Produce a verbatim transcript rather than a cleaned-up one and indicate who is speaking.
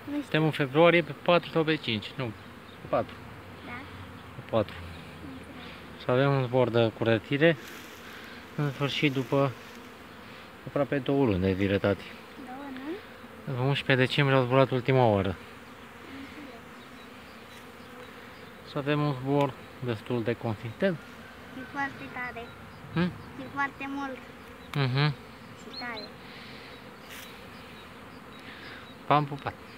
Speaker 1: Suntem în februarie pe patru sau pe cinci? Nu, pe patru.
Speaker 2: Da?
Speaker 1: Pe patru. Să avem un zbor de curățire în sfârșit după aproape două luni de zile, tati.
Speaker 2: Două, nu?
Speaker 1: În unsprezece decembrie au zburat ultima oară. Să avem un zbor destul de consistent.
Speaker 2: E foarte tare.
Speaker 1: Hmm?
Speaker 2: E foarte mult.
Speaker 1: Mhm.
Speaker 2: Și tare.
Speaker 1: V-am pupat.